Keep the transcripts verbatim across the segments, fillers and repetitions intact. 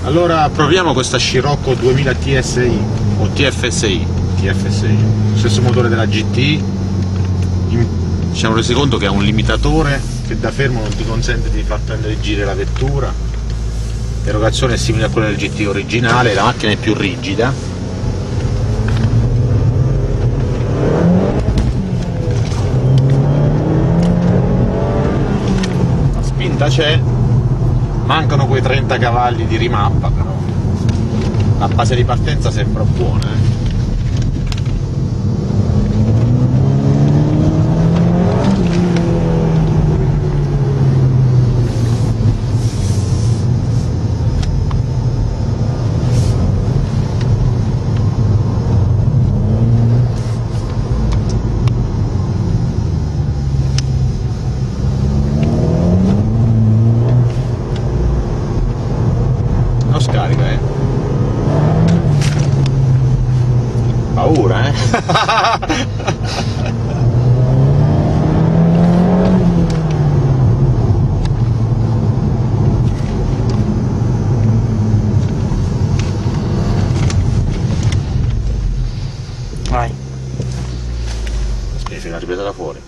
Allora proviamo questa Scirocco duemila T S I o T F S I, T F S I, stesso motore della G T. Ci siamo resi conto che ha un limitatore che da fermo non ti consente di far prendere in giro la vettura. L'erogazione è simile a quella del G T originale, la macchina è più rigida. La spinta c'è, mancano quei trenta cavalli di rimappa, però la base di partenza sembra buona, eh? Non scarica, eh? Paura, eh? Vai. Devi fare una ripresa da fuori.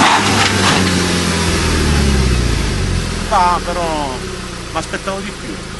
Ah, però mi aspettavo di più.